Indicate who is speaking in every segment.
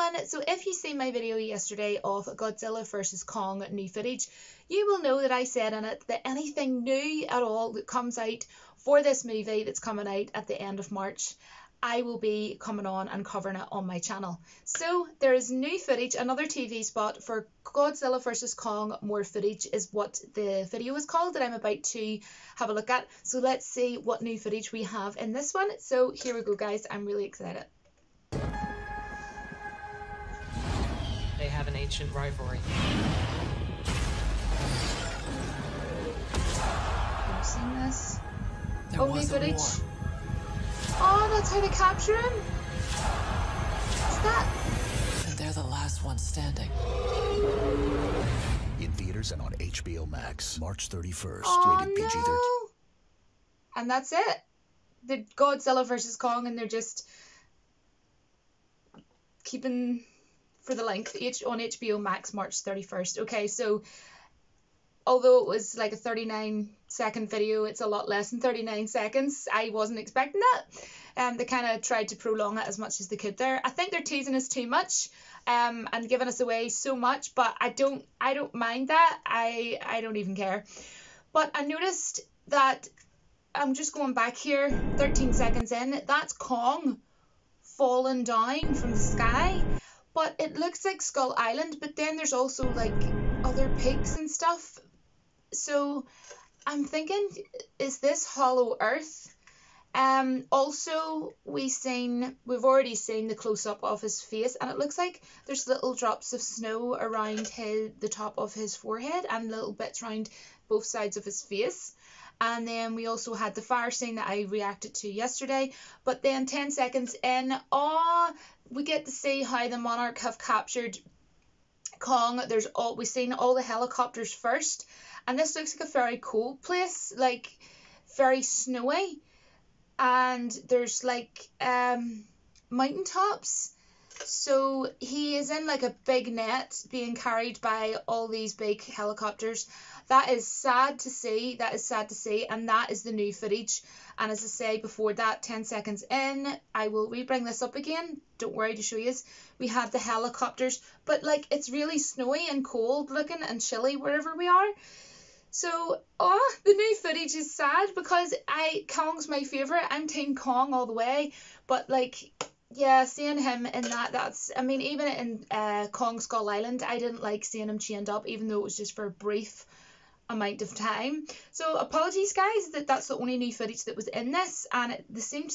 Speaker 1: everyone, so if you seen my video yesterday of Godzilla vs Kong new footage, you will know that I said in it that anything new at all that comes out for this movie that's coming out at the end of March, I will be coming on and covering it on my channel. So there is new footage, another TV spot for Godzilla vs Kong. More footage is what the video is called that I'm about to have a look at. So let's see what new footage we have in this one. So here we go, guys. I'm really excited.
Speaker 2: They have an ancient rivalry.
Speaker 1: Have you seen this?
Speaker 3: There
Speaker 1: New
Speaker 3: was a
Speaker 1: footage.
Speaker 3: war.
Speaker 1: Oh, that's how they capture him? What's that?
Speaker 3: And they're the last ones standing.
Speaker 4: In theaters and on HBO Max, March 31st,
Speaker 1: Oh,
Speaker 4: rated PG-13.
Speaker 1: no. And that's it. The Godzilla vs Kong, and they're just keeping for the length on HBO Max, March 31st. Okay, so although it was like a 39-second video, it's a lot less than 39 seconds. I wasn't expecting that. They kind of tried to prolong it as much as they could there. I think they're teasing us too much and giving us away so much, but I don't mind that. I don't even care. But I noticed that, I'm just going back here, 13 seconds in, that's Kong falling down from the sky. But it looks like Skull Island, but then there's also like other peaks and stuff. So I'm thinking, is this Hollow Earth? Also we've already seen the close-up of his face, and it looks like there's little drops of snow around the top of his forehead and little bits around both sides of his face. And then we also had the fire scene that I reacted to yesterday. But then 10 seconds in, we get to see how the Monarch have captured Kong. We've seen all the helicopters first, and this looks like a very cold place, like very snowy, and there's like mountaintops. So he is in like a big net being carried by all these big helicopters. That is sad to see. And that is the new footage. And as I say before that, 10 seconds in, I will re-bring this up again. Don't worry, to show you. We have the helicopters, but like it's really snowy and cold looking and chilly wherever we are. So, the new footage is sad because Kong's my favourite. I'm Team Kong all the way. But like, yeah, seeing him in even in Kong Skull Island, I didn't like seeing him chained up, even though it was just for a brief amount of time. So apologies, guys, that's the only new footage that was in this, and they seem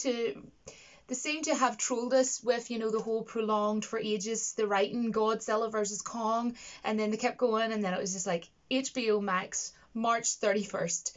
Speaker 1: to have trolled us with, the whole prolonged for ages, the writing Godzilla vs Kong, and then they kept going, and then it was just like HBO Max, March 31st.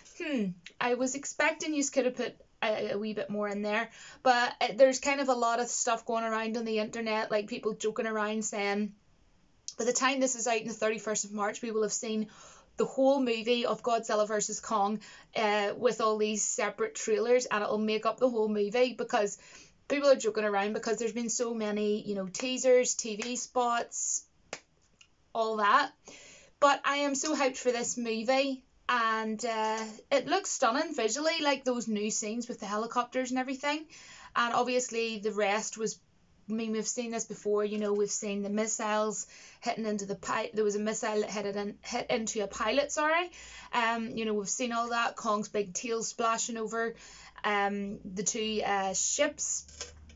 Speaker 1: I was expecting you could have put a wee bit more in there, but there's kind of a lot of stuff going around on the internet, like people joking around saying by the time this is out on the 31st of March, we will have seen the whole movie of Godzilla vs Kong with all these separate trailers, and it'll make up the whole movie, because people are joking around because there's been so many, teasers, TV spots, all that. But I am so hyped for this movie, and it looks stunning visually, like those new scenes with the helicopters and everything. And obviously the rest was, we've seen this before, we've seen the missiles hitting into the pilot. There was a missile that hit into a pilot, sorry. We've seen all that. Kong's big tail splashing over the two ships.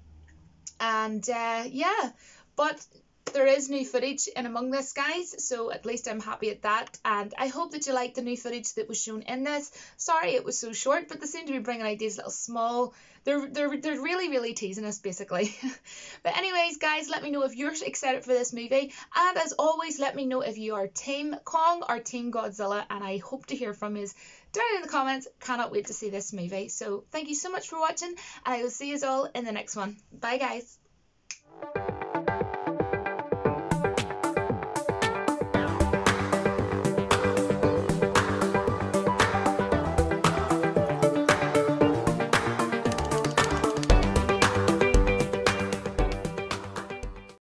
Speaker 1: And yeah, but there is new footage in among this, guys, so at least I'm happy at that, and I hope that you like the new footage that was shown in this. Sorry it was so short, but they seem to be bringing out these little small, they're really teasing us, basically. But anyways, guys, let me know if you're excited for this movie, and as always, let me know if you are Team Kong or Team Godzilla, and I hope to hear from you down in the comments. Cannot wait to see this movie. So thank you so much for watching, and I will see you all in the next one. Bye, guys.